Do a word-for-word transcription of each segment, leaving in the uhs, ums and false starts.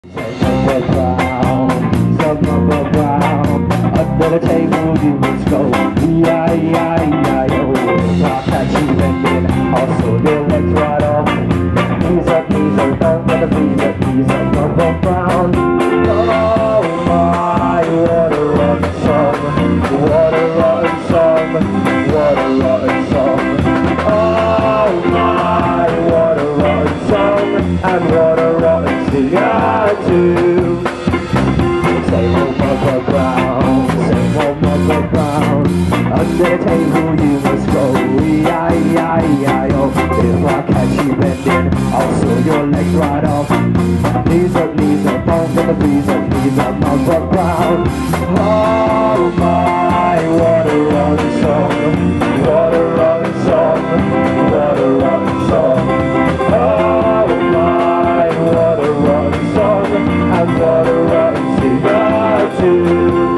Mother Brown, some Mother Brown. Under the table you must go. E I E I E I O. I'll catch you and then also your legs right off. Knees up, knees up, down for the knees up, knees up, Mother Brown. Oh my, what a rotten song, what a rotten song, what a rotten song. Oh my, what a rotten song, and what a rotten singer too. Same old Mother Brown, same old Mother Brown. Under the table you must go. E I E I E I O. If I catch you bending, I'll saw your legs right off. Knees up, knees up, down to the knees up, knees up, Mother Brown. Oh my, what a rotten song, what a rotten song, what a rotten song. Oh my, what a rotten song, and what a rotten singer too.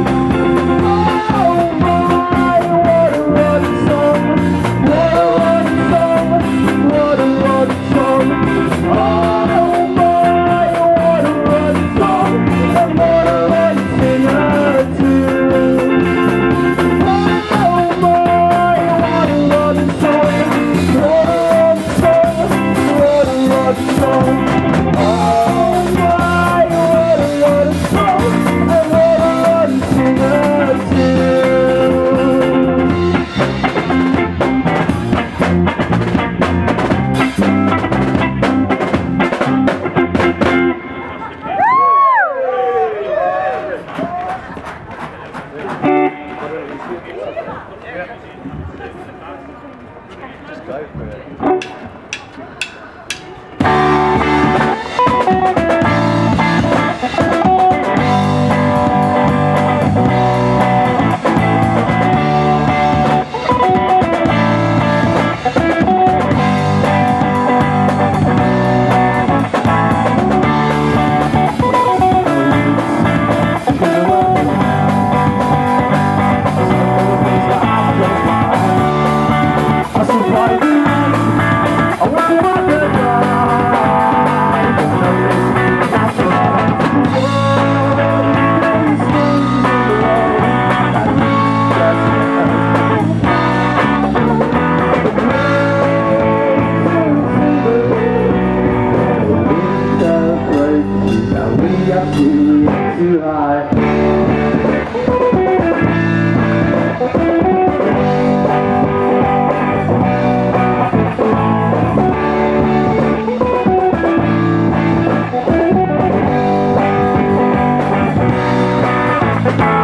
Oh my, what a rotten song, what a rotten song, what a rotten song. Oh my, what a rotten song, and what a rotten singer too. Oh my, what a rotten song, what a rotten song, what a rotten song. Oh my, what a rotten song, and what a rotten singer too. Just go for it. Too high. Bye.